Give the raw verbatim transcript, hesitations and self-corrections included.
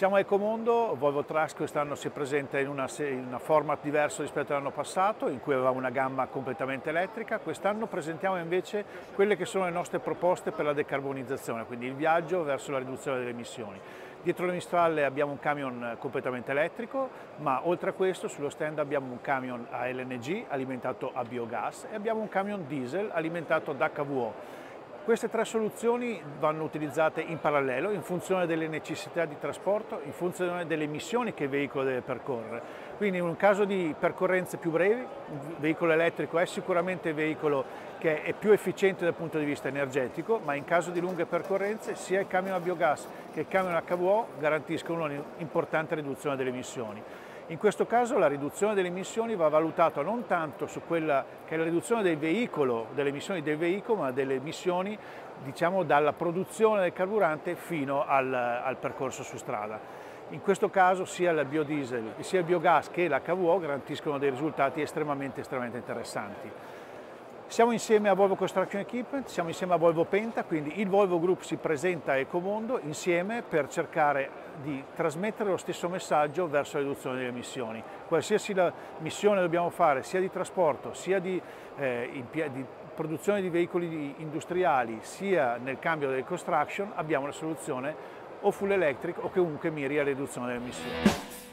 Siamo a Ecomondo, Volvo Trucks quest'anno si presenta in una, in una format diverso rispetto all'anno passato, in cui avevamo una gamma completamente elettrica. Quest'anno presentiamo invece quelle che sono le nostre proposte per la decarbonizzazione, quindi il viaggio verso la riduzione delle emissioni. Dietro le mie spalle abbiamo un camion completamente elettrico, ma oltre a questo sullo stand abbiamo un camion a L N G alimentato a biogas e abbiamo un camion diesel alimentato ad H V O. Queste tre soluzioni vanno utilizzate in parallelo in funzione delle necessità di trasporto, in funzione delle emissioni che il veicolo deve percorrere. Quindi in un caso di percorrenze più brevi, il veicolo elettrico è sicuramente il veicolo che è più efficiente dal punto di vista energetico, ma in caso di lunghe percorrenze sia il camion a biogas che il camion H V O garantiscono un'importante riduzione delle emissioni. In questo caso la riduzione delle emissioni va valutata non tanto su quella che è la riduzione del veicolo, delle emissioni del veicolo, ma delle emissioni, diciamo, dalla produzione del carburante fino al, al percorso su strada. In questo caso sia il biodiesel, sia il biogas che l'H V O garantiscono dei risultati estremamente, estremamente interessanti. Siamo insieme a Volvo Construction Equipment, siamo insieme a Volvo Penta, quindi il Volvo Group si presenta a Ecomondo insieme per cercare di trasmettere lo stesso messaggio verso la riduzione delle emissioni. Qualsiasi la missione dobbiamo fare, sia di trasporto, sia di, eh, di produzione di veicoli industriali, sia nel cambio del construction, abbiamo la soluzione o full electric o che comunque miri alla riduzione delle emissioni.